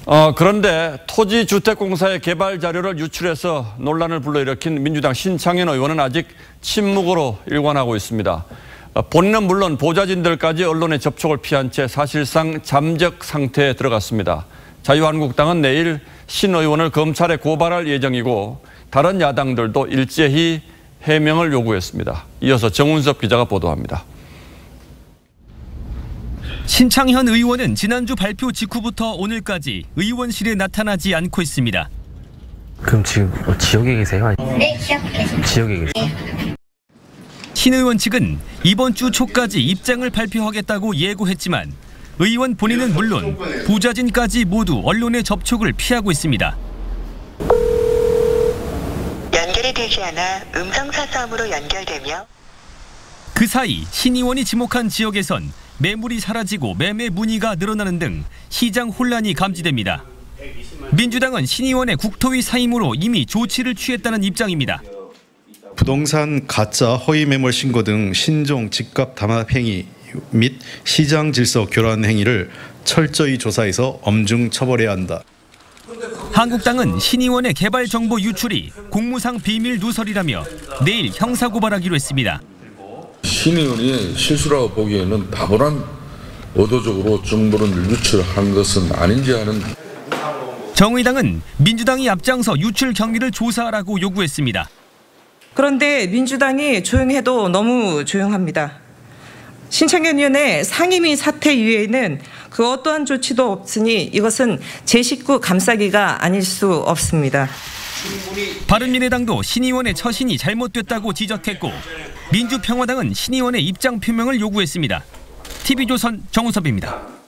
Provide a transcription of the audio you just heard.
그런데 토지주택공사의 개발 자료를 유출해서 논란을 불러일으킨 민주당 신창현 의원은 아직 침묵으로 일관하고 있습니다. 본인은 물론 보좌진들까지 언론에 접촉을 피한 채 사실상 잠적 상태에 들어갔습니다. 자유한국당은 내일 신 의원을 검찰에 고발할 예정이고 다른 야당들도 일제히 해명을 요구했습니다. 이어서 정운섭 기자가 보도합니다. 신창현 의원은 지난주 발표 직후부터 오늘까지 의원실에 나타나지 않고 있습니다. 그럼 지금 지역에 계세요? 네, 시작했습니다. 지역에 계세요? 신 의원 측은 이번 주 초까지 입장을 발표하겠다고 예고했지만 의원 본인은 물론 보좌진까지 모두 언론의 접촉을 피하고 있습니다. 연결이 되지 않아 음성사서함으로 연결되며 그 사이 신 의원이 지목한 지역에선 매물이 사라지고 매매 문의가 늘어나는 등 시장 혼란이 감지됩니다. 민주당은 신 의원의 국토위 사임으로 이미 조치를 취했다는 입장입니다. 부동산 가짜 허위 매물 신고 등 신종 집값 담합 행위 및 시장 질서 교란 행위를 철저히 조사해서 엄중 처벌해야 한다. 한국당은 신 의원의 개발 정보 유출이 공무상 비밀 누설이라며 내일 형사고발하기로 했습니다. 신 의원이 실수라고 보기에는 다분한 의도적으로 정보를 유출한 것은 아닌지 하는. 정의당은 민주당이 앞장서 유출 경위를 조사하라고 요구했습니다. 그런데 민주당이 조용해도 너무 조용합니다. 신창현 의원의 상임위 사퇴 이외에는 그 어떠한 조치도 없으니 이것은 제 식구 감싸기가 아닐 수 없습니다. 바른미래당도 신 의원의 처신이 잘못됐다고 지적했고 민주평화당은 신 의원의 입장 표명을 요구했습니다. TV조선 정우섭입니다.